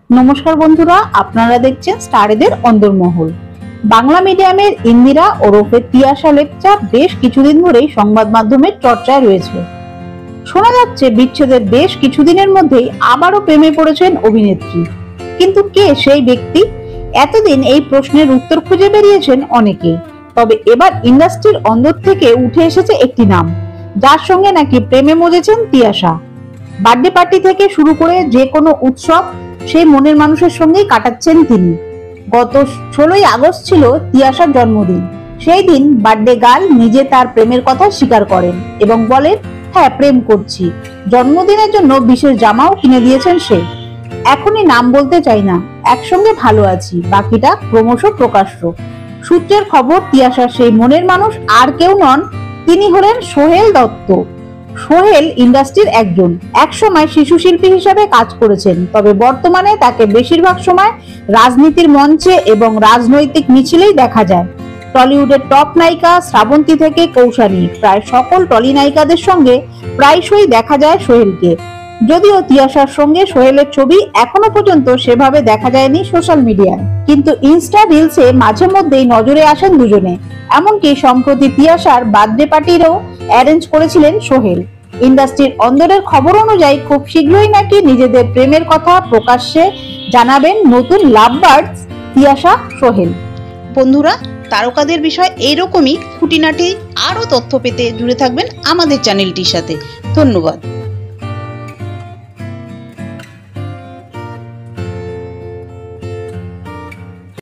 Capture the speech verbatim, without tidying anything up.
नमस्कार बंधुरा, आपनारा देखছেন স্টারেদের অন্দরমহল। বাংলা মিডিয়ামের ইন্দিরা ওরফে তিয়াশা লেপচা বেশ কিছুদিন ধরেই সংবাদ মাধ্যমের চর্চায় রয়েছে। শোনা যাচ্ছে বিচ্ছেদের বেশ কিছুদিনের মধ্যেই আবারও প্রেমে পড়েছেন অভিনেত্রী। কিন্তু কে সেই ব্যক্তি? এতদিন এই প্রশ্নের উত্তর খুঁজে বেরিয়েছেন অনেকেই। তবে এবার ইন্ডাস্ট্রির অন্দর থেকে উঠে এসেছে একটি নাম, যার সঙ্গে নাকি প্রেমে মজেছেন তিয়াশা। বার্থডে পার্টি থেকে শুরু করে যে কোনো উৎসব সেই মনের মানুষের সঙ্গেই কাটাচ্ছেন তিনি। গত ষোলোই আগস্ট ছিল তিয়াশার জন্মদিন। সেই দিন বার্থডে গার্ল নিজে তার প্রেমের কথা স্বীকার করেন এবং বলেন, হ্যাঁ প্রেম করছি। জন্মদিনের জন্য বিশেষ জামাও কিনে দিয়েছেন সে। এখনই নাম বলতে চাই না, একসঙ্গে ভালো আছি, বাকিটা ক্রমশ প্রকাশ্য। সূত্রের খবর, তিয়াশার সেই মনের মানুষ আর কেউ নন, তিনি হলেন সোহেল দত্ত। সোহেল ইন্ডাস্ট্রির একজন একসময় শিশু শিল্পী হিসাবে কাজ করেছেন, তবে বর্তমানে তাকে বেশিরভাগ সময় রাজনীতির মঞ্চে এবং রাজনৈতিক মিছিলেই দেখা যায়। টলিউডের টপ নায়িকা শ্রাবন্তী থেকে কৌশালী প্রায় সকল টলি নায়িকাদের সঙ্গে প্রায়শই দেখা যায় সোহেলকে। যদিও তিয়াশার সঙ্গে সোহেলের ছবি এখনো পর্যন্ত সেভাবে দেখা যায়নি সোশ্যাল মিডিয়ায়, কিন্তু ইনস্টা রিলসে মাঝে মধ্যেই নজরে আসেন দুজনে। এমনকি সম্প্রতি তিয়াশার বার্থডে পার্টিরও অ্যারেঞ্জ করেছিলেন সোহেল। ইন্ডাস্ট্রির অন্দরের খবর অনুযায়ী খুব শীঘ্রই নাকি নিজেদের প্রেমের কথা প্রকাশ্যে জানাবেন নতুন লাভ বার্ডস তিয়াশা সোহেল। বন্ধুরা, তারকাদের বিষয় এইরকমই খুঁটিনাটি আরো তথ্য পেতে জুড়ে থাকবেন আমাদের চ্যানেলটির সাথে। ধন্যবাদ।